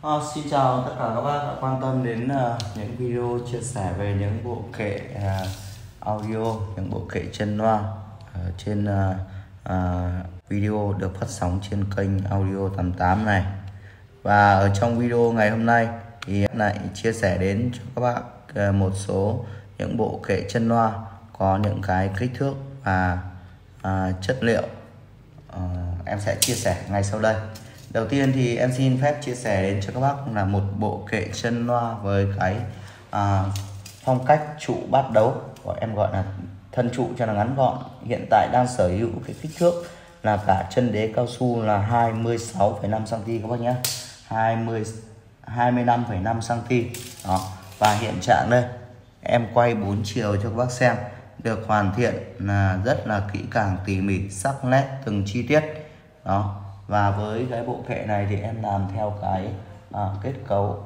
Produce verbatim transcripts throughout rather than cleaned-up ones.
Ờ, Xin chào tất cả các bác đã quan tâm đến ờ, những video chia sẻ về những bộ kệ ờ, audio, những bộ kệ chân loa ờ, trên ờ, ờ, video được phát sóng trên kênh Audio tám tám này. Và ở trong video ngày hôm nay thì em lại chia sẻ đến cho các bác ờ, một số những bộ kệ chân loa có những cái kích thước và ờ, chất liệu ờ, em sẽ chia sẻ ngay sau đây. Đầu tiên thì em xin phép chia sẻ đến cho các bác là một bộ kệ chân loa với cái à, phong cách trụ bát đấu, gọi em gọi là thân trụ cho nó ngắn gọn. Hiện tại đang sở hữu cái kích thước là cả chân đế cao su là hai mươi sáu phẩy năm xăng-ti-mét các bác nhé, hai mươi hai mươi lăm phẩy năm xăng-ti-mét đó. Và hiện trạng đây em quay bốn chiều cho các bác xem, được hoàn thiện là rất là kỹ càng, tỉ mỉ, sắc nét từng chi tiết đó. Và với cái bộ kệ này thì em làm theo cái à, kết cấu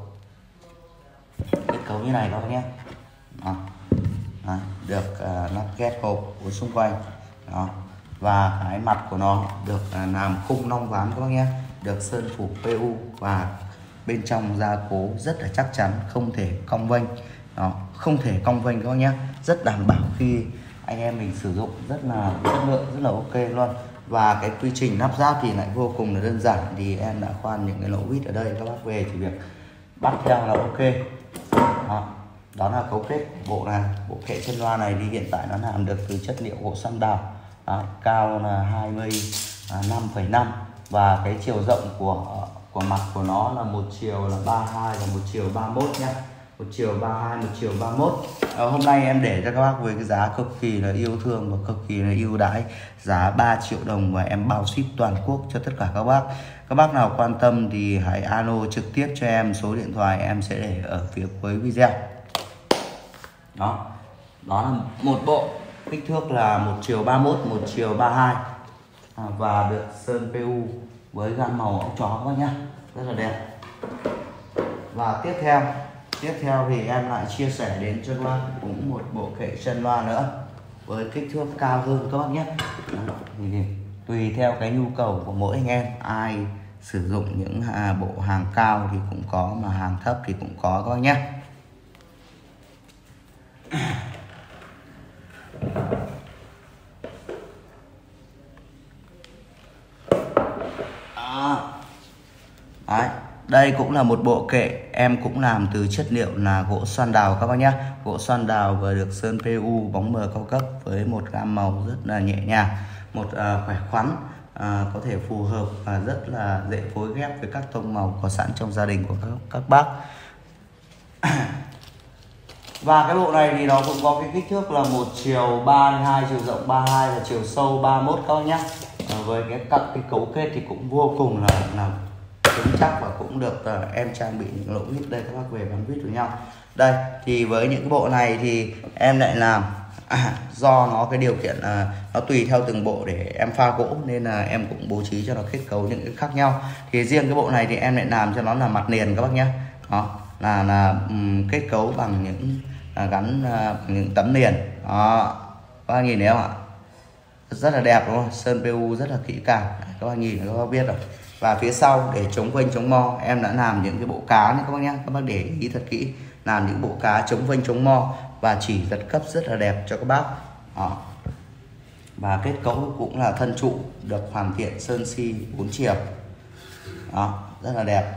kết cấu như này các bác nhé. Đó. Đó. Được à, nắp ghép hộp của xung quanh đó. Và cái mặt của nó được à, làm khung long ván các bác nhé, được sơn phủ pê u và bên trong gia cố rất là chắc chắn, không thể cong vênh đó, không thể cong vênh các bác nhé, rất đảm bảo khi anh em mình sử dụng, rất là chất lượng, rất là ok luôn. Và cái quy trình lắp ráp thì lại vô cùng là đơn giản, thì em đã khoan những cái lỗ vít ở đây, các bác về chỉ việc bắt theo là ok đó. Đó là cấu kết của bộ này. Bộ kệ chân loa này thì hiện tại nó làm được từ chất liệu gỗ xoăn đào đó, cao là hai mươi lăm phẩy năm và cái chiều rộng của của mặt của nó là một chiều là ba mươi hai và một chiều ba mươi mốt nhá, một chiều ba mươi hai, một chiều ba mươi mốt. À, hôm nay em để cho các bác với cái giá cực kỳ là yêu thương và cực kỳ là ưu đãi, giá ba triệu đồng và em bao ship toàn quốc cho tất cả các bác. Các bác nào quan tâm thì hãy alo trực tiếp cho em, số điện thoại em sẽ để ở phía cuối video. Đó, đó là một bộ kích thước là một chiều ba mươi mốt, một chiều ba mươi hai à, và được sơn pê u với gam màu ốc chó các bác nhá, rất là đẹp. Và tiếp theo tiếp theo thì em lại chia sẻ đến cho các bác cũng một bộ kệ chân loa nữa với kích thước cao hơn các bác nhé. Đó, thì tùy theo cái nhu cầu của mỗi anh em, ai sử dụng những à, bộ hàng cao thì cũng có, mà hàng thấp thì cũng có các bác nhé. Đấy, đây cũng là một bộ kệ em cũng làm từ chất liệu là gỗ xoăn đào các bác nhé, gỗ xoăn đào và được sơn pê u bóng mờ cao cấp với một gam màu rất là nhẹ nhàng, một uh, khỏe khoắn, uh, có thể phù hợp và rất là dễ phối ghép với các tông màu có sẵn trong gia đình của các, các bác. Và cái bộ này thì nó cũng có cái kích thước là một chiều ba mươi hai, chiều rộng ba mươi hai và chiều sâu ba mươi mốt các bác nhé. Uh, với cái cặp cái cấu kết thì cũng vô cùng là là cứng chắc và cũng được uh, em trang bị những lỗ vít đây, các bác về bắn vít với nhau. Đây thì với những cái bộ này thì em lại làm à, do nó cái điều kiện uh, nó tùy theo từng bộ để em pha gỗ nên là em cũng bố trí cho nó kết cấu những cái khác nhau. Thì riêng cái bộ này thì em lại làm cho nó là mặt nền các bác nhé, đó là là um, kết cấu bằng những uh, gắn uh, những tấm nền đó, các bác nhìn thấy không ạ, rất là đẹp đúng không, sơn pê u rất là kỹ càng, các bác nhìn các bác biết rồi. Và phía sau để chống vênh chống mo em đã làm những cái bộ cá này các bác nhé, các bác để ý thật kỹ, làm những bộ cá chống vênh chống mo và chỉ giật cấp rất là đẹp cho các bác đó. Và kết cấu cũng là thân trụ được hoàn thiện sơn xi bốn chiều đó, rất là đẹp.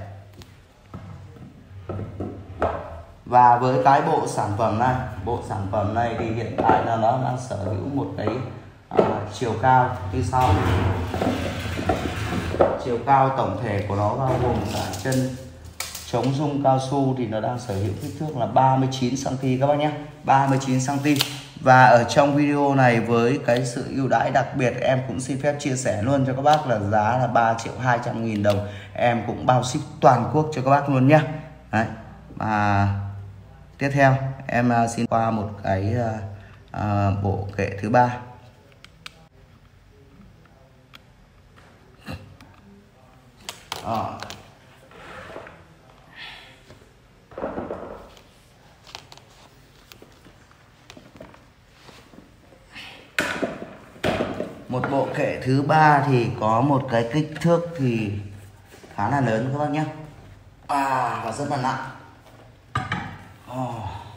Và với cái bộ sản phẩm này, bộ sản phẩm này thì hiện tại là nó đang sở hữu một cái à, chiều cao như sau. Chiều cao tổng thể của nó bao gồm cả chân chống rung cao su thì nó đang sở hữu kích thước là ba mươi chín xăng-ti-mét các bác nhé, ba mươi chín xăng-ti-mét. Và ở trong video này với cái sự ưu đãi đặc biệt em cũng xin phép chia sẻ luôn cho các bác là giá là ba triệu hai trăm nghìn đồng, em cũng bao ship toàn quốc cho các bác luôn nhé. Đấy. Và tiếp theo em xin qua một cái uh, uh, bộ kệ thứ ba. À. Một bộ kệ thứ ba thì có một cái kích thước thì khá là lớn các bác nhé. à, và rất là nặng. Oh.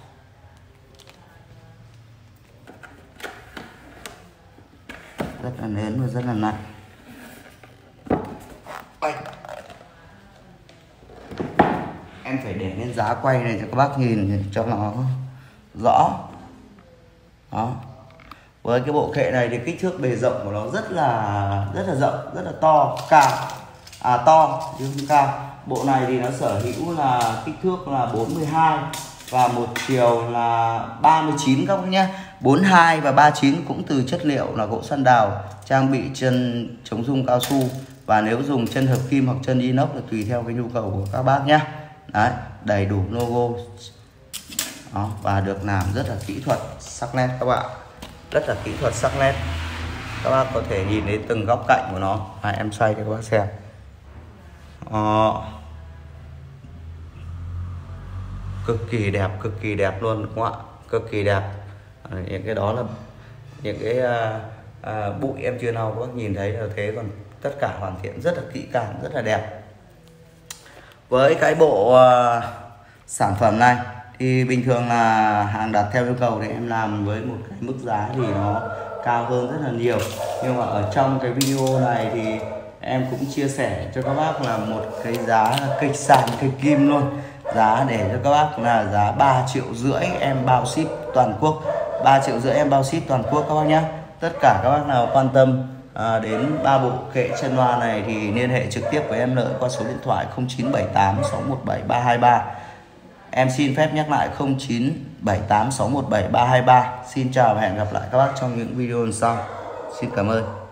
Rất là lớn và rất là nặng. Quay. Em phải để lên giá quay này cho các bác nhìn cho nó rõ. Đó. Với cái bộ kệ này thì kích thước bề rộng của nó rất là rất là rộng, rất là to, cao. À to chứ không cao. Bộ này thì nó sở hữu là kích thước là bốn mươi hai và một chiều là ba mươi chín các bác nhé. bốn mươi hai và ba mươi chín cũng từ chất liệu là gỗ xoăn đào, trang bị chân chống rung cao su, và nếu dùng chân hợp kim hoặc chân inox là tùy theo cái nhu cầu của các bác nhé. Đấy, đầy đủ logo. Đó, và được làm rất là kỹ thuật, sắc nét các bạn. Rất là kỹ thuật, sắc nét. Các bác có thể nhìn thấy từng góc cạnh của nó. À, em xoay cho các bác xem. Đó. Cực kỳ đẹp, cực kỳ đẹp luôn đúng không ạ? Cực kỳ đẹp. À, những cái đó là những cái à, à, bụi em chưa lau, các bác nhìn thấy là thế, còn tất cả hoàn thiện rất là kỹ càng, rất là đẹp. Với cái bộ à, sản phẩm này thì bình thường là hàng đặt theo yêu cầu thì em làm với một cái mức giá thì nó cao hơn rất là nhiều, nhưng mà ở trong cái video này thì em cũng chia sẻ cho các bác là một cái giá kịch sàn kịch kim luôn. Giá để cho các bác là giá ba triệu rưỡi em bao ship toàn quốc. Ba triệu rưỡi em bao ship toàn quốc các bác nhé. Tất cả các bác nào quan tâm à, đến ba bộ kệ chân loa này thì liên hệ trực tiếp với em Lợi qua số điện thoại không chín bảy tám sáu một bảy ba hai ba. Em xin phép nhắc lại không chín bảy tám sáu một bảy ba hai ba. Xin chào và hẹn gặp lại các bác trong những video lần sau. Xin cảm ơn.